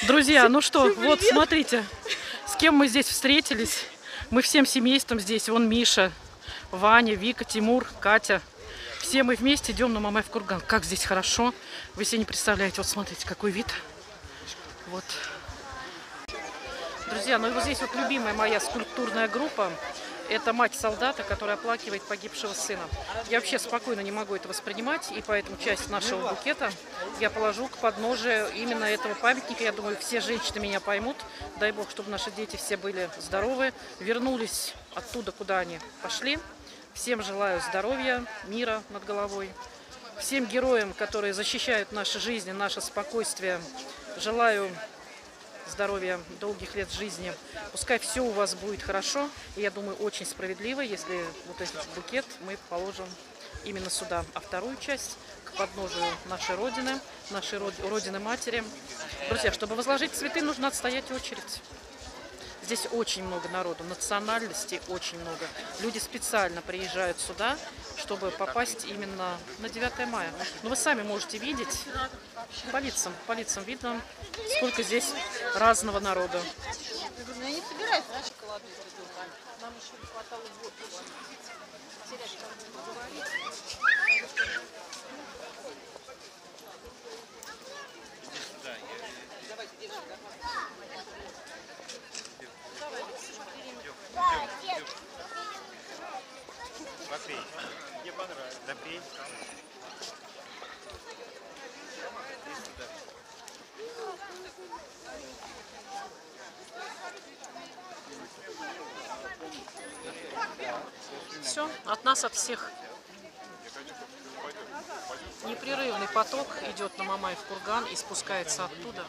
Друзья, ну что, вот смотрите, с кем мы здесь встретились. Мы всем семейством здесь. Вон Миша, Ваня, Вика, Тимур, Катя. Все мы вместе идем на Мамаев курган. Как здесь хорошо. Вы себе не представляете. Вот смотрите, какой вид. Вот. Друзья, ну и вот здесь вот любимая моя скульптурная группа. Это мать солдата, которая оплакивает погибшего сына. Я вообще спокойно не могу это воспринимать, и поэтому часть нашего букета я положу к подножию именно этого памятника. Я думаю, все женщины меня поймут. Дай Бог, чтобы наши дети все были здоровы, вернулись оттуда, куда они пошли. Всем желаю здоровья, мира над головой. Всем героям, которые защищают наши жизни, наше спокойствие, желаю здоровья, долгих лет жизни. Пускай все у вас будет хорошо. И я думаю, очень справедливо, если вот этот букет мы положим именно сюда. А вторую часть к подножию нашей Родины, нашей Родины-Матери. Друзья, чтобы возложить цветы, нужно отстоять очередь. Здесь очень много народу, национальностей очень много. Люди специально приезжают сюда, чтобы попасть именно на 9 мая. Но вы сами можете видеть, по лицам видно, сколько здесь разного народа. Я не собираюсь наши колоды. Нам еще не хватало Давайте, девушка. Попей. Мне понравилось. Допей. Все, от нас, от всех. Непрерывный поток идет на Мамаев курган и спускается оттуда.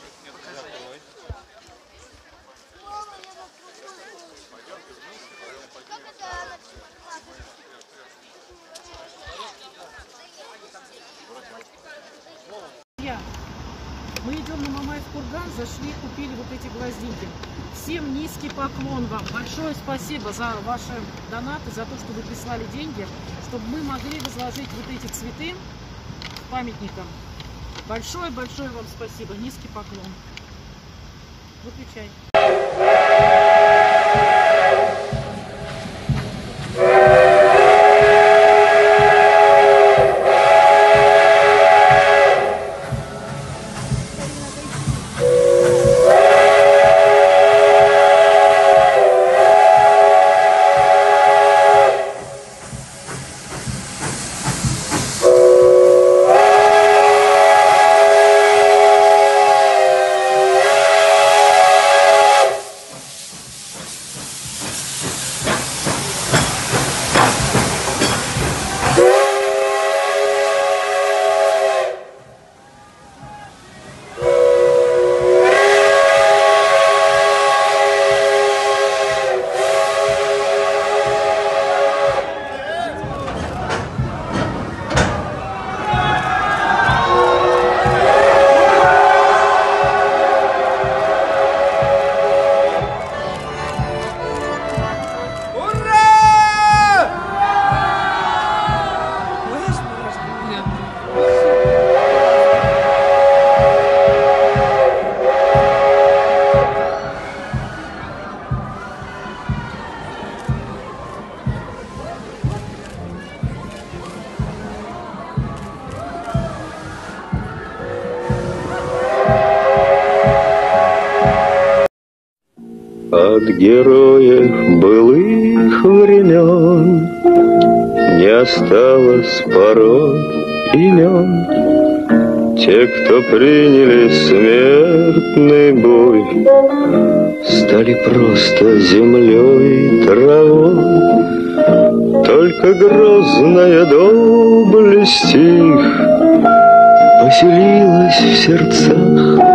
Мы идем на Мамаев курган, зашли, купили вот эти гвоздики. Всем низкий поклон вам. Большое спасибо за ваши донаты, за то, что вы прислали деньги, чтобы мы могли возложить вот эти цветы к памятникам. Большое-большое вам спасибо. Низкий поклон. Выключай. От героев былых времен не осталось порой имен. Те, кто приняли смертный бой, стали просто землей и травой. Только грозная доблесть их поселилась в сердцах